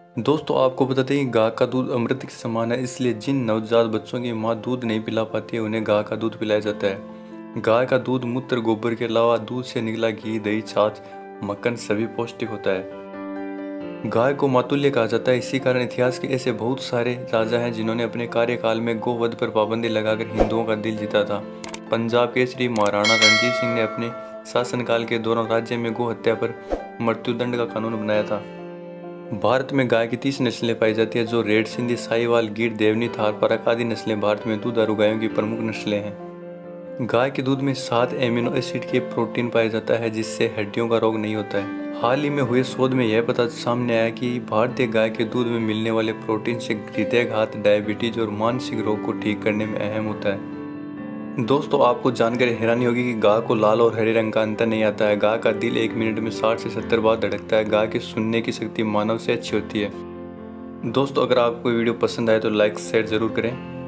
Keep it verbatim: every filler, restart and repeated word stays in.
दोस्तों आपको बता दें कि गाय का दूध अमृत के समान है, इसलिए जिन नवजात बच्चों की मां दूध नहीं पिला पाती है उन्हें गाय का दूध पिलाया जाता है। गाय का दूध मूत्र गोबर के अलावा दूध से निकला घी, दही, छाछ, मक्खन सभी पौष्टिक होता है। गाय को मातुल्य कहा जाता है। इसी कारण इतिहास के ऐसे बहुत सारे राजा हैं जिन्होंने अपने कार्यकाल में गोवध पर पाबंदी लगाकर हिंदुओं का दिल जीता था। पंजाब के श्री महाराणा रणजीत सिंह ने अपने शासनकाल के दौरान राज्य में गौ हत्या पर मृत्युदंड का कानून बनाया था। भारत में गाय की तीस नस्लें पाई जाती है, जो रेड सिंधी, साहिवाल, गिर, देवनी, थारपारकर आदि नस्लें भारत में दुधारू गायों की प्रमुख नस्लें हैं। गाय के दूध में सात एमिनो एसिड के प्रोटीन पाया जाता है, जिससे हड्डियों का रोग नहीं होता है। हाल ही में हुए शोध में यह पता सामने आया कि भारतीय गाय के दूध में मिलने वाले प्रोटीन से हृदयाघात, डायबिटीज और मानसिक रोग को ठीक करने में अहम होता है। दोस्तों आपको जानकर हैरानी होगी कि गाय को लाल और हरे रंग का अंतर नहीं आता है। गाय का दिल एक मिनट में साठ से सत्तर बार धड़कता है। गाय की सुनने की शक्ति मानव से अच्छी होती है। दोस्तों अगर आपको वीडियो पसंद आए तो लाइक शेयर जरूर करें।